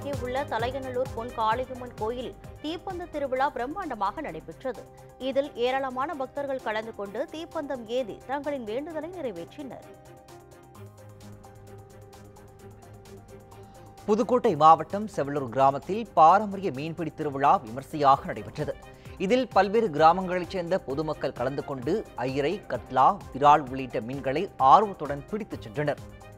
அருகே உள்ள தலையநல்லூர் பொன் காளியம்மன் கோயிலில் தீப்பந்த திருவிழா பிரம்மாண்டமாக நடைபெற்றது. இதில் ஏராளமான பக்தர்கள் கலந்து கொண்டு தீப்பந்தம் ஏந்தி தங்களின் வேண்டுதலை நிறைவேற்றினர். புதுக்கோட்டை மாவட்டம் செவலூர் கிராமத்தில் பாரம்பரிய மீன்பிடி திருவிழா விமர்சையாக நடைபெற்றது. இதில் பல்வேறு கிராமங்களைச் சேர்ந்த பொதுமக்கள் கலந்து கொண்டு ஐயரை, கட்லா, விரால் உள்ளிட்ட மீன்களை ஆர்வத்துடன் பிடித்துச் சென்றனர்.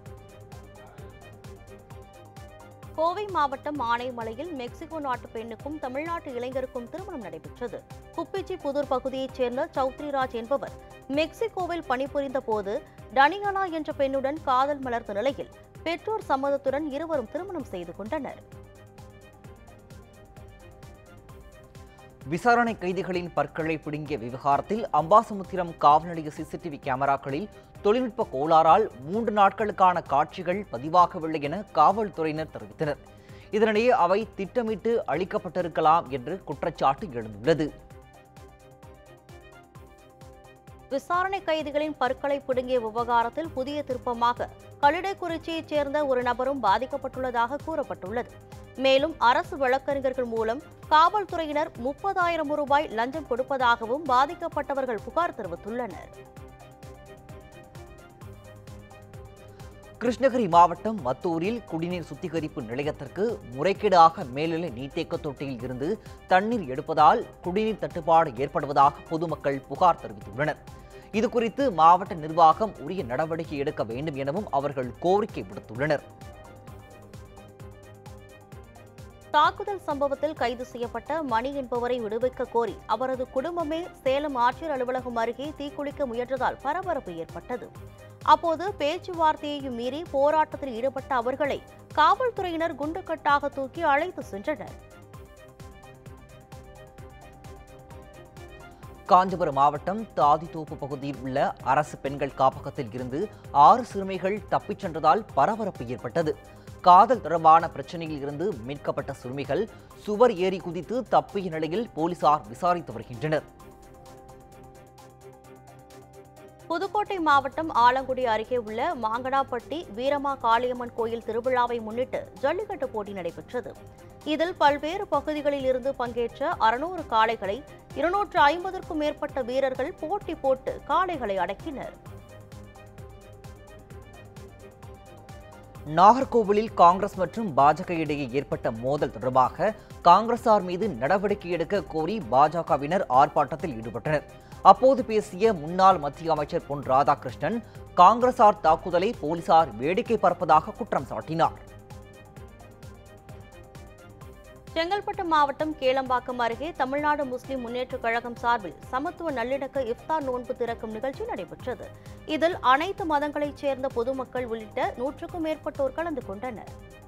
கோவை மாவட்டம் ஆனைமலையில் மெக்சிகோ நாட்டு பெண்ணுக்கும் தமிழ்நாட்டு இளைஞருக்கும் திருமணம் நடைபெற்றது. குப்பிச்சி புதூர் பகுதியைச் சேர்ந்த சௌத்ரிராஜ் என்பவர் மெக்சிகோவில் பணிபுரிந்த போது டனியானா என்ற பெண்ணுடன் காதல் மலர்ந்த நிலையில் பெற்றோர் சம்மதத்துடன் இருவரும் திருமணம் செய்து கொண்டனர். விசாரணை கைதிகளின் பற்களை பிடுங்கிய விவகாரத்தில் அம்பாசமுத்திரம் காவல் நிலைய சிசிடிவி கேமராக்களில் தொழில்நுட்ப கோளாறால் 3 நாட்களுக்கான காட்சிகள் பதிவாகவில்லை என காவல்துறையினர் தெரிவித்தனர். இதனிடையே அவை திட்டமிட்டு அளிக்கப்பட்டிருக்கலாம் என்று குற்றச்சாட்டு எழுந்துள்ளது. விசாரணை கைதிகளின் பற்களை பிடுங்கிய விவகாரத்தில் புதிய திருப்பமாக கல்லிடைக்குறிச்சியைச் சேர்ந்த ஒரு நபரும் பாதிக்கப்பட்டுள்ளதாக கூறப்பட்டுள்ளது. மேலும் அரசு வழக்கறிஞர்கள் மூலம் காவல்துறையினர் 30,000 ரூபாய் லஞ்சம் கொடுப்பதாகவும் பாதிக்கப்பட்டவர்கள் புகார் தெரிவித்துள்ளனர். கிருஷ்ணகிரி மாவட்டம் மத்தூரில் குடிநீர் சுத்திகரிப்பு நிலையத்திற்கு முறைகேடாக மேல்நிலை நீர்த்தேக்க தொட்டியில் இருந்து தண்ணீர் எடுப்பதால் குடிநீர் தட்டுப்பாடு ஏற்படுவதாக பொதுமக்கள் புகார் தெரிவித்துள்ளனர். இதுகுறித்து மாவட்ட நிர்வாகம் உரிய நடவடிக்கை எடுக்க வேண்டும் எனவும் அவர்கள் கோரிக்கை விடுத்துள்ளனர். தாக்குதல் சம்பவத்தில் கைது செய்யப்பட்ட மணி என்பவரை விடுவிக்க கோரி அவரது குடும்பமே சேலம் ஆட்சியர் அலுவலகம் அருகே தீக்குளிக்க முயன்றதால் பரபரப்பு ஏற்பட்டது. அப்போது பேச்சுவார்த்தையையும் மீறி போராட்டத்தில் ஈடுபட்ட அவர்களை காவல்துறையினர் குண்டுக்கட்டாக தூக்கி அழைத்து சென்றனர். காஞ்சிபுரம் மாவட்டம் தாதித்தோப்பு பகுதியில் உள்ள அரசு பெண்கள் காப்பகத்தில் இருந்து 6 சிறுமிகள் தப்பிச் சென்றதால் பரபரப்பு ஏற்பட்டது. காதல் தொடர்பான பிரச்சனையில் இருந்து மீட்கப்பட்ட சிறுமிகள் சுவர் ஏறி குதித்து தப்பிய நிலையில் போலீசார் விசாரித்து வருகின்றனர். புதுக்கோட்டை மாவட்டம் ஆலங்குடி அருகே உள்ள மாங்கடாப்பட்டி வீரமா காளியம்மன் கோயில் திருவிழாவை முன்னிட்டு ஜல்லிக்கட்டு போட்டி நடைபெற்றது. இதில் பல்வேறு பகுதிகளில் இருந்து பங்கேற்ற 600 காளைகளை 250க்கும் மேற்பட்ட வீரர்கள் போட்டி போட்டு காளைகளை அடக்கினர். நாகர்கோவிலில் காங்கிரஸ் மற்றும் பாஜக இடையே ஏற்பட்ட மோதல் தொடர்பாக காங்கிரசார் மீது நடவடிக்கை எடுக்க கோரி பாஜகவினர் ஆர்ப்பாட்டத்தில் ஈடுபட்டனர். அப்போது பேசிய முன்னாள் மத்திய அமைச்சர் பொன் ராதாகிருஷ்ணன் காங்கிரசார் தாக்குதலை போலீசார் வேடிக்கை பார்ப்பதாக குற்றம் சாட்டினார். செங்கல்பட்டு மாவட்டம் கேளம்பாக்கம் அருகே தமிழ்நாடு முஸ்லிம் முன்னேற்றக் கழகம் சார்பில் சமத்துவ நல்லிணக்க இஃப்தார் நோன்பு திறக்கும் நிகழ்ச்சி நடைபெற்றது. இதில் அனைத்து மதங்களைச் சேர்ந்த பொதுமக்கள் உள்ளிட்ட 100க்கும் மேற்பட்டோர் கலந்து கொண்டனர்.